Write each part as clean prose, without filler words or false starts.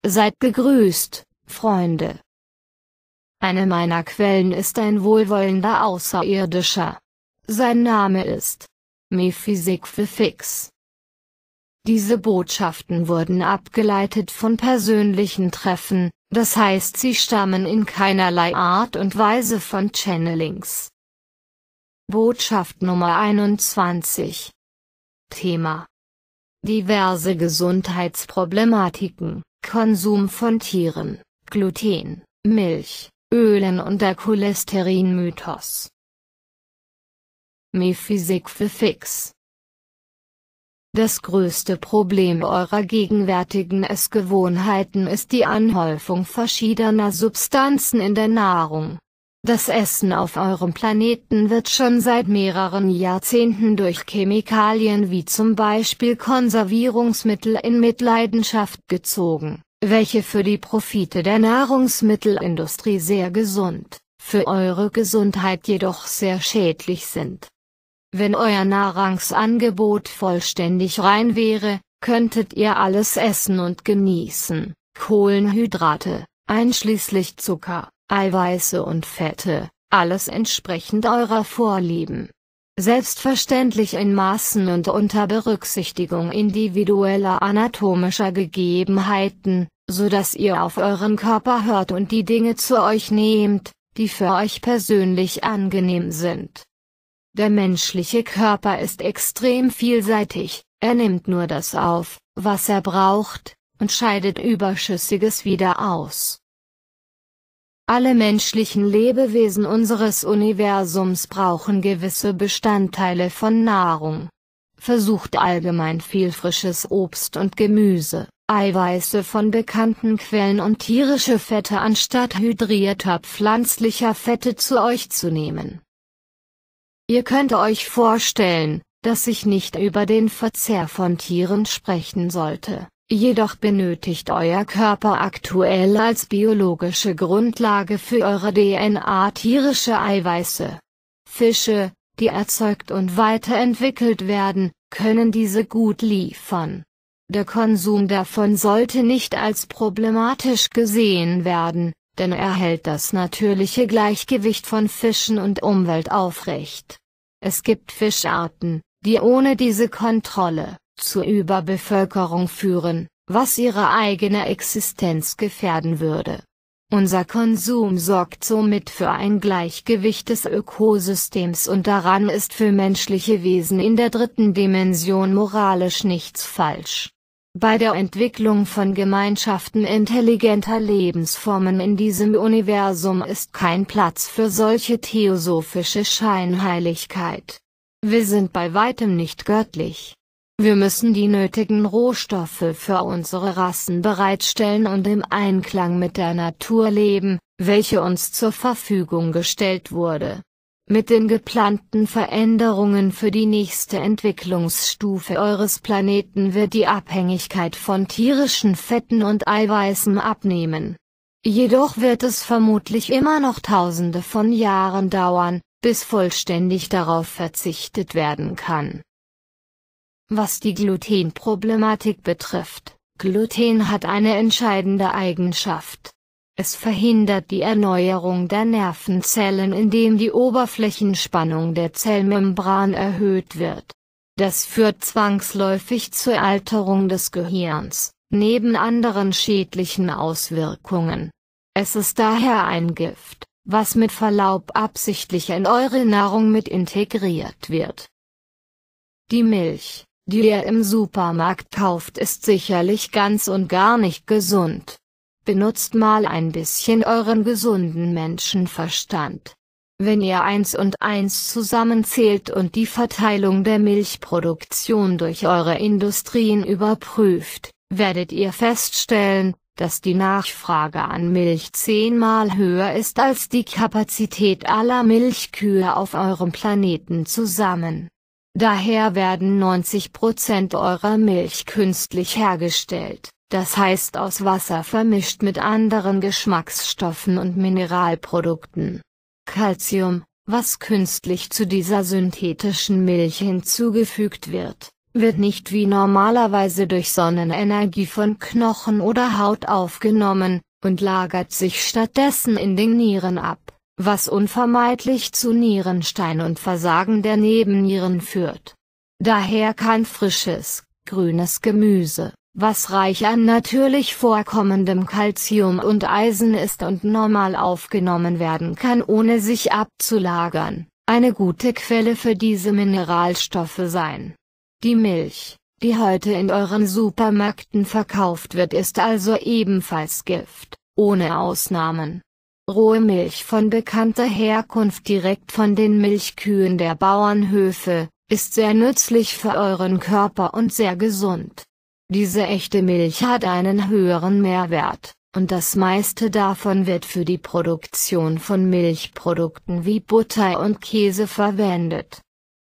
Seid gegrüßt, Freunde. Eine meiner Quellen ist ein wohlwollender Außerirdischer. Sein Name ist Mephysik. Diese Botschaften wurden abgeleitet von persönlichen Treffen, das heißt sie stammen in keinerlei Art und Weise von Channelings. Botschaft Nummer 21. Thema: diverse Gesundheitsproblematiken, Konsum von Tieren, Gluten, Milch, Ölen und der Cholesterinmythos. Mephysik. Das größte Problem eurer gegenwärtigen Essgewohnheiten ist die Anhäufung verschiedener Substanzen in der Nahrung. Das Essen auf eurem Planeten wird schon seit mehreren Jahrzehnten durch Chemikalien wie zum Beispiel Konservierungsmittel in Mitleidenschaft gezogen, welche für die Profite der Nahrungsmittelindustrie sehr gesund, für eure Gesundheit jedoch sehr schädlich sind. Wenn euer Nahrungsangebot vollständig rein wäre, könntet ihr alles essen und genießen: Kohlenhydrate, einschließlich Zucker, Eiweiße und Fette, alles entsprechend eurer Vorlieben. Selbstverständlich in Maßen und unter Berücksichtigung individueller anatomischer Gegebenheiten, so dass ihr auf euren Körper hört und die Dinge zu euch nehmt, die für euch persönlich angenehm sind. Der menschliche Körper ist extrem vielseitig, er nimmt nur das auf, was er braucht, und scheidet Überschüssiges wieder aus. Alle menschlichen Lebewesen unseres Universums brauchen gewisse Bestandteile von Nahrung. Versucht allgemein viel frisches Obst und Gemüse, Eiweiße von bekannten Quellen und tierische Fette anstatt hydrierter pflanzlicher Fette zu euch zu nehmen. Ihr könnt euch vorstellen, dass ich nicht über den Verzehr von Tieren sprechen sollte, jedoch benötigt euer Körper aktuell als biologische Grundlage für eure DNA tierische Eiweiße. Fische, die erzeugt und weiterentwickelt werden, können diese gut liefern. Der Konsum davon sollte nicht als problematisch gesehen werden, denn er hält das natürliche Gleichgewicht von Fischen und Umwelt aufrecht. Es gibt Fischarten, die ohne diese Kontrolle zur Überbevölkerung führen, was ihre eigene Existenz gefährden würde. Unser Konsum sorgt somit für ein Gleichgewicht des Ökosystems und daran ist für menschliche Wesen in der dritten Dimension moralisch nichts falsch. Bei der Entwicklung von Gemeinschaften intelligenter Lebensformen in diesem Universum ist kein Platz für solche theosophische Scheinheiligkeit. Wir sind bei weitem nicht göttlich. Wir müssen die nötigen Rohstoffe für unsere Rassen bereitstellen und im Einklang mit der Natur leben, welche uns zur Verfügung gestellt wurde. Mit den geplanten Veränderungen für die nächste Entwicklungsstufe eures Planeten wird die Abhängigkeit von tierischen Fetten und Eiweißen abnehmen. Jedoch wird es vermutlich immer noch Tausende von Jahren dauern, bis vollständig darauf verzichtet werden kann. Was die Glutenproblematik betrifft, Gluten hat eine entscheidende Eigenschaft. Es verhindert die Erneuerung der Nervenzellen, indem die Oberflächenspannung der Zellmembran erhöht wird. Das führt zwangsläufig zur Alterung des Gehirns, neben anderen schädlichen Auswirkungen. Es ist daher ein Gift, was mit Verlaub absichtlich in eure Nahrung mit integriert wird. Die Milch, die ihr im Supermarkt kauft, ist sicherlich ganz und gar nicht gesund. Benutzt mal ein bisschen euren gesunden Menschenverstand. Wenn ihr 1 und 1 zusammenzählt und die Verteilung der Milchproduktion durch eure Industrien überprüft, werdet ihr feststellen, dass die Nachfrage an Milch 10-mal höher ist als die Kapazität aller Milchkühe auf eurem Planeten zusammen. Daher werden 90% eurer Milch künstlich hergestellt. Das heißt aus Wasser vermischt mit anderen Geschmacksstoffen und Mineralprodukten. Calcium, was künstlich zu dieser synthetischen Milch hinzugefügt wird, wird nicht wie normalerweise durch Sonnenenergie von Knochen oder Haut aufgenommen, und lagert sich stattdessen in den Nieren ab, was unvermeidlich zu Nierenstein und Versagen der Nebennieren führt. Daher kann frisches, grünes Gemüse, was reich an natürlich vorkommendem Calcium und Eisen ist und normal aufgenommen werden kann ohne sich abzulagern, eine gute Quelle für diese Mineralstoffe sein. Die Milch, die heute in euren Supermärkten verkauft wird, ist also ebenfalls Gift, ohne Ausnahmen. Rohe Milch von bekannter Herkunft direkt von den Milchkühen der Bauernhöfe, ist sehr nützlich für euren Körper und sehr gesund. Diese echte Milch hat einen höheren Mehrwert, und das meiste davon wird für die Produktion von Milchprodukten wie Butter und Käse verwendet.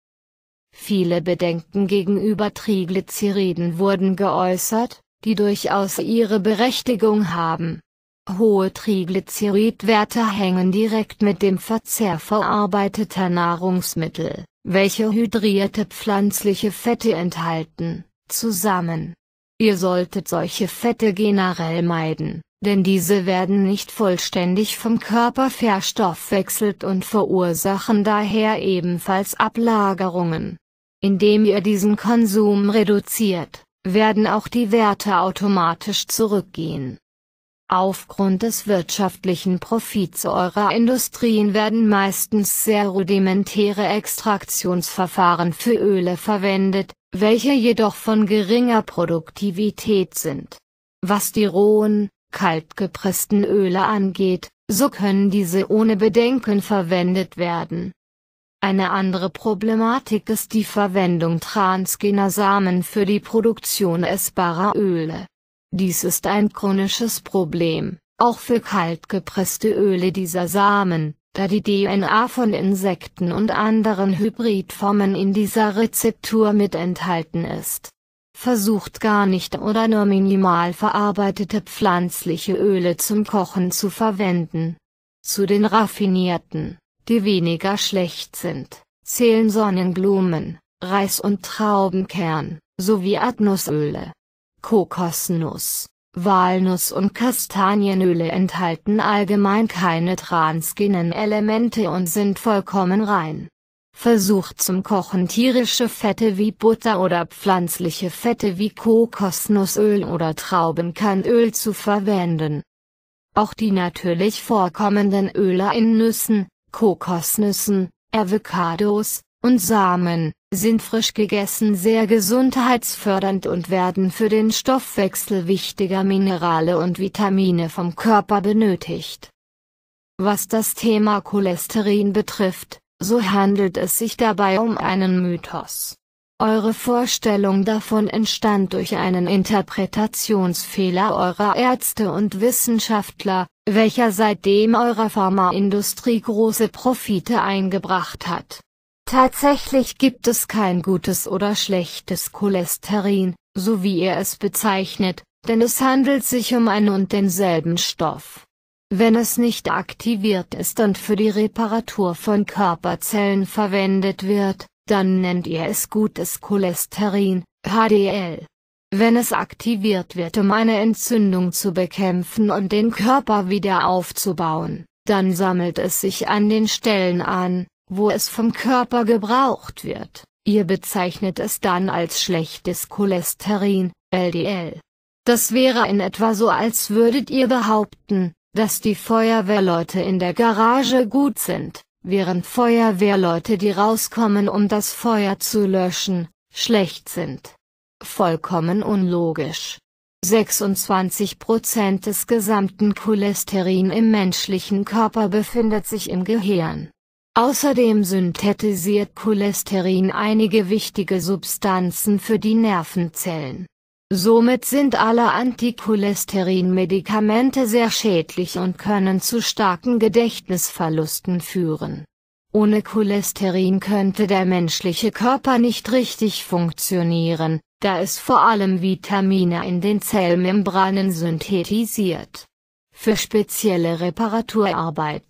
Viele Bedenken gegenüber Triglyceriden wurden geäußert, die durchaus ihre Berechtigung haben. Hohe Triglyceridwerte hängen direkt mit dem Verzehr verarbeiteter Nahrungsmittel, welche hydrierte pflanzliche Fette enthalten, zusammen. Ihr solltet solche Fette generell meiden, denn diese werden nicht vollständig vom Körper verstoffwechselt und verursachen daher ebenfalls Ablagerungen. Indem ihr diesen Konsum reduziert, werden auch die Werte automatisch zurückgehen. Aufgrund des wirtschaftlichen Profits eurer Industrien werden meistens sehr rudimentäre Extraktionsverfahren für Öle verwendet, welche jedoch von geringer Produktivität sind. Was die rohen, kaltgepressten Öle angeht, so können diese ohne Bedenken verwendet werden. Eine andere Problematik ist die Verwendung transgener Samen für die Produktion essbarer Öle. Dies ist ein chronisches Problem, auch für kaltgepresste Öle dieser Samen, da die DNA von Insekten und anderen Hybridformen in dieser Rezeptur mit enthalten ist. Versucht gar nicht oder nur minimal verarbeitete pflanzliche Öle zum Kochen zu verwenden. Zu den raffinierten, die weniger schlecht sind, zählen Sonnenblumen, Reis- und Traubenkern, sowie Erdnussöle. Kokosnuss, Walnuss- und Kastanienöle enthalten allgemein keine transgenen Elemente und sind vollkommen rein. Versucht zum Kochen tierische Fette wie Butter oder pflanzliche Fette wie Kokosnussöl oder Traubenkernöl zu verwenden. Auch die natürlich vorkommenden Öle in Nüssen, Kokosnüssen, Avocados und Samen sind frisch gegessen sehr gesundheitsfördernd und werden für den Stoffwechsel wichtiger Minerale und Vitamine vom Körper benötigt. Was das Thema Cholesterin betrifft, so handelt es sich dabei um einen Mythos. Eure Vorstellung davon entstand durch einen Interpretationsfehler eurer Ärzte und Wissenschaftler, welcher seitdem eurer Pharmaindustrie große Profite eingebracht hat. Tatsächlich gibt es kein gutes oder schlechtes Cholesterin, so wie ihr es bezeichnet, denn es handelt sich um einen und denselben Stoff. Wenn es nicht aktiviert ist und für die Reparatur von Körperzellen verwendet wird, dann nennt ihr es gutes Cholesterin, HDL. Wenn es aktiviert wird, um eine Entzündung zu bekämpfen und den Körper wieder aufzubauen, dann sammelt es sich an den Stellen an, wo es vom Körper gebraucht wird. Ihr bezeichnet es dann als schlechtes Cholesterin, LDL. Das wäre in etwa so, als würdet ihr behaupten, dass die Feuerwehrleute in der Garage gut sind, während Feuerwehrleute, die rauskommen, um das Feuer zu löschen, schlecht sind. Vollkommen unlogisch. 26% des gesamten Cholesterin im menschlichen Körper befindet sich im Gehirn. Außerdem synthetisiert Cholesterin einige wichtige Substanzen für die Nervenzellen. Somit sind alle Anticholesterin-Medikamente sehr schädlich und können zu starken Gedächtnisverlusten führen. Ohne Cholesterin könnte der menschliche Körper nicht richtig funktionieren, da es vor allem Vitamine in den Zellmembranen synthetisiert. Für spezielle Reparaturarbeiten,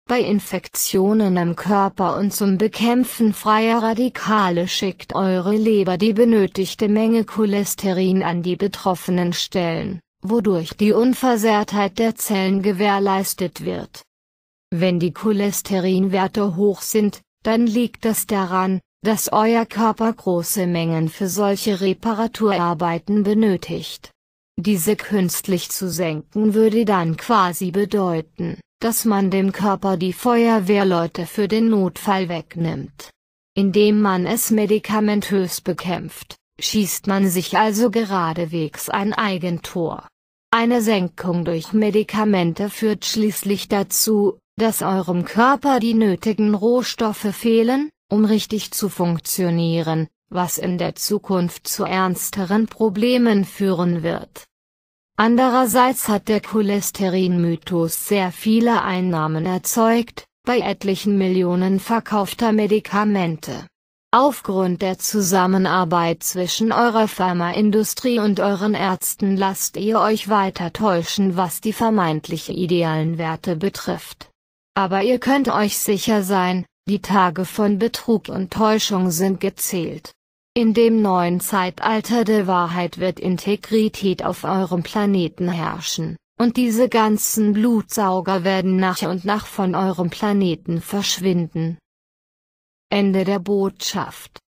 bei Infektionen im Körper und zum Bekämpfen freier Radikale schickt eure Leber die benötigte Menge Cholesterin an die betroffenen Stellen, wodurch die Unversehrtheit der Zellen gewährleistet wird. Wenn die Cholesterinwerte hoch sind, dann liegt es daran, dass euer Körper große Mengen für solche Reparaturarbeiten benötigt. Diese künstlich zu senken würde dann quasi bedeuten, dass man dem Körper die Feuerwehrleute für den Notfall wegnimmt. Indem man es medikamentös bekämpft, schießt man sich also geradewegs ein Eigentor. Eine Senkung durch Medikamente führt schließlich dazu, dass eurem Körper die nötigen Rohstoffe fehlen, um richtig zu funktionieren, was in der Zukunft zu ernsteren Problemen führen wird. Andererseits hat der Cholesterin-Mythos sehr viele Einnahmen erzeugt, bei etlichen Millionen verkaufter Medikamente. Aufgrund der Zusammenarbeit zwischen eurer Pharmaindustrie und euren Ärzten lasst ihr euch weiter täuschen, was die vermeintlich idealen Werte betrifft. Aber ihr könnt euch sicher sein, die Tage von Betrug und Täuschung sind gezählt. In dem neuen Zeitalter der Wahrheit wird Integrität auf eurem Planeten herrschen, und diese ganzen Blutsauger werden nach und nach von eurem Planeten verschwinden. Ende der Botschaft.